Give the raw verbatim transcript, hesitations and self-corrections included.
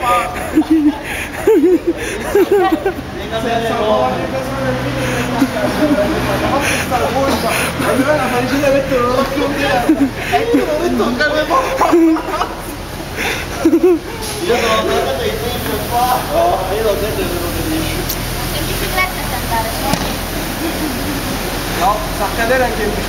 Allora la faricina mettere l'occhio via e io non mi tocca le bombe. Io sono andato dai tempi qua. No, io l'ho detto che non capisci. In bicicletta sa andare, no, sa cadere anche in bicicletta.